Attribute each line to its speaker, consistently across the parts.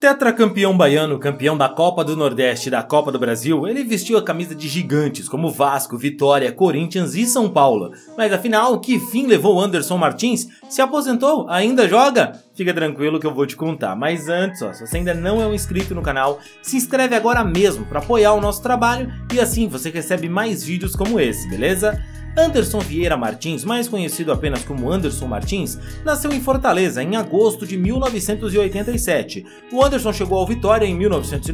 Speaker 1: Tetracampeão baiano, campeão da Copa do Nordeste e da Copa do Brasil, ele vestiu a camisa de gigantes como Vasco, Vitória, Corinthians e São Paulo. Mas afinal, que fim levou Anderson Martins? Se aposentou? Ainda joga? Fica tranquilo que eu vou te contar. Mas antes, se você ainda não é um inscrito no canal, se inscreve agora mesmo para apoiar o nosso trabalho e assim você recebe mais vídeos como esse, beleza? Anderson Vieira Martins, mais conhecido apenas como Anderson Martins, nasceu em Fortaleza em agosto de 1987. O Anderson chegou ao Vitória em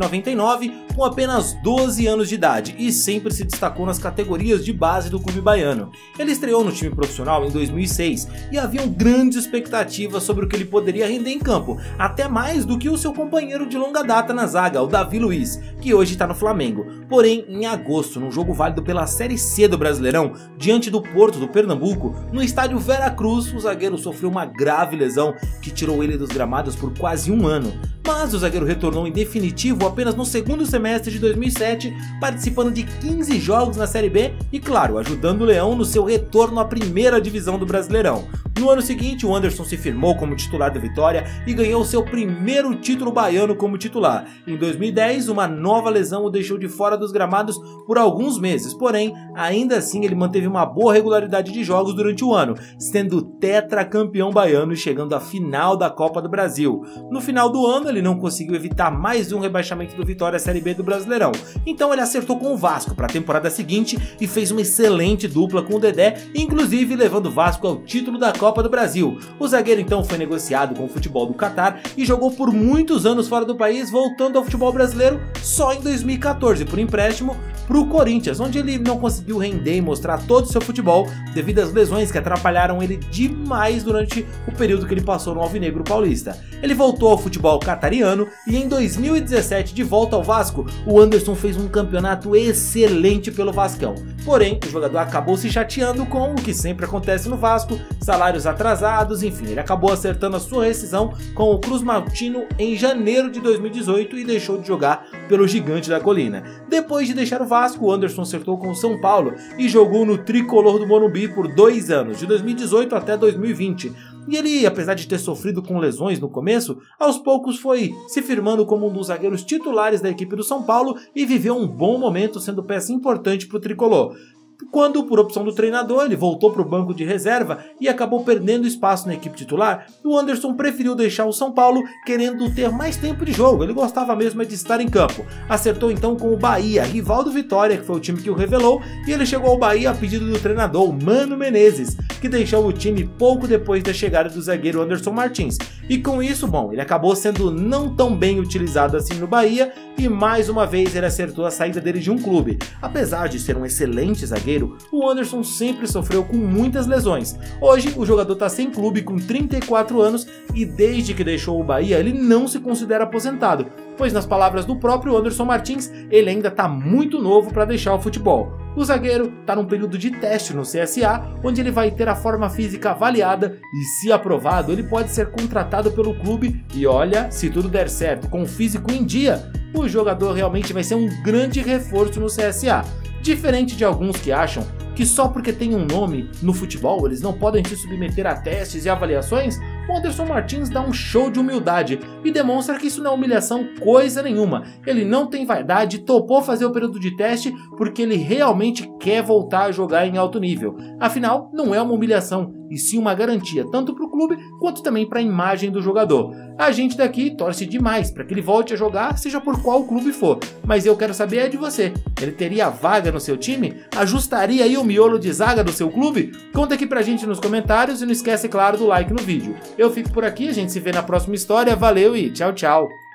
Speaker 1: 1999 com apenas 12 anos de idade e sempre se destacou nas categorias de base do clube baiano. Ele estreou no time profissional em 2006 e haviam grandes expectativas sobre o que ele poderia render em campo, até mais do que o seu companheiro de longa data na zaga, o Davi Luiz, que hoje está no Flamengo. Porém, em agosto, num jogo válido pela Série C do Brasileirão, diante do Porto do Pernambuco, no estádio Vera Cruz, o zagueiro sofreu uma grave lesão que tirou ele dos gramados por quase um ano. Mas o zagueiro retornou em definitivo apenas no segundo semestre de 2007, participando de 15 jogos na Série B e, claro, ajudando o Leão no seu retorno à primeira divisão do Brasileirão. No ano seguinte, o Anderson se firmou como titular do Vitória e ganhou seu primeiro título baiano como titular. Em 2010, uma nova lesão o deixou de fora dos gramados por alguns meses, porém, ainda assim ele manteve uma boa regularidade de jogos durante o ano, sendo tetracampeão baiano e chegando à final da Copa do Brasil. No final do ano, ele não conseguiu evitar mais um rebaixamento do Vitória à Série B do Brasileirão, então ele acertou com o Vasco para a temporada seguinte e fez uma excelente dupla com o Dedé, inclusive levando o Vasco ao título da Copa do Brasil. O zagueiro então foi negociado com o futebol do Catar e jogou por muitos anos fora do país, voltando ao futebol brasileiro só em 2014 por empréstimo para o Corinthians, onde ele não conseguiu render e mostrar todo o seu futebol devido às lesões que atrapalharam ele demais durante o período que ele passou no Alvinegro Paulista. Ele voltou ao futebol catariano e em 2017, de volta ao Vasco, o Anderson fez um campeonato excelente pelo Vascão. Porém, o jogador acabou se chateando com o que sempre acontece no Vasco, salários atrasados, enfim, ele acabou acertando a sua rescisão com o Cruz Maltino em janeiro de 2018 e deixou de jogar pelo Gigante da Colina. Depois de deixar o Vasco, o Anderson acertou com o São Paulo e jogou no tricolor do Morumbi por 2 anos, de 2018 até 2020. E ele, apesar de ter sofrido com lesões no começo, aos poucos foi se firmando como um dos zagueiros titulares da equipe do São Paulo e viveu um bom momento sendo peça importante para o tricolor. Quando, por opção do treinador, ele voltou para o banco de reserva e acabou perdendo espaço na equipe titular, o Anderson preferiu deixar o São Paulo querendo ter mais tempo de jogo, ele gostava mesmo de estar em campo. Acertou então com o Bahia, rival do Vitória, que foi o time que o revelou, e ele chegou ao Bahia a pedido do treinador, Mano Menezes, que deixou o time pouco depois da chegada do zagueiro Anderson Martins. E com isso, ele acabou sendo não tão bem utilizado assim no Bahia e mais uma vez ele acertou a saída dele de um clube. Apesar de ser um excelente zagueiro, o Anderson sempre sofreu com muitas lesões. Hoje, o jogador está sem clube com 34 anos e desde que deixou o Bahia, ele não se considera aposentado, pois nas palavras do próprio Anderson Martins, ele ainda está muito novo para deixar o futebol. O zagueiro está num período de teste no CSA, onde ele vai ter a forma física avaliada e, se aprovado, ele pode ser contratado pelo clube e olha, se tudo der certo, com o físico em dia, o jogador realmente vai ser um grande reforço no CSA. Diferente de alguns que acham que só porque tem um nome no futebol eles não podem se submeter a testes e avaliações, o Anderson Martins dá um show de humildade e demonstra que isso não é humilhação coisa nenhuma. Ele não tem vaidade, topou fazer o período de teste porque ele realmente quer voltar a jogar em alto nível. Afinal, não é uma humilhação, e sim uma garantia, tanto para o clube quanto também para a imagem do jogador. A gente daqui torce demais para que ele volte a jogar, seja por qual clube for, mas eu quero saber é de você. Ele teria vaga no seu time? Ajustaria aí o miolo de zaga do seu clube? Conta aqui pra gente nos comentários e não esquece, claro, do like no vídeo. Eu fico por aqui, a gente se vê na próxima história, valeu e tchau, tchau!